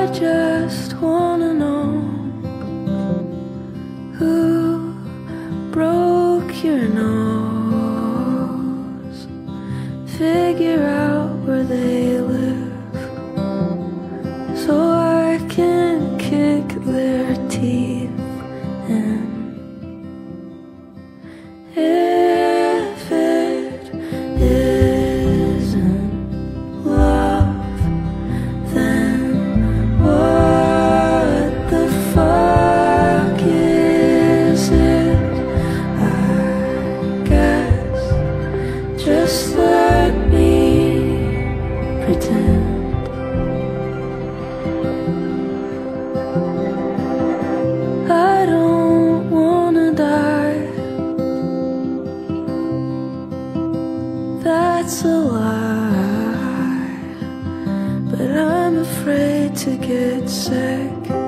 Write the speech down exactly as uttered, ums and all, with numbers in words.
I just wanna know who broke your nose. Figure out where they live so I can kick their teeth in. If it isn't love, then what the fuck is it? I guess just let me pretend. I don't wanna die, that's a lie, but I'm afraid to get sick.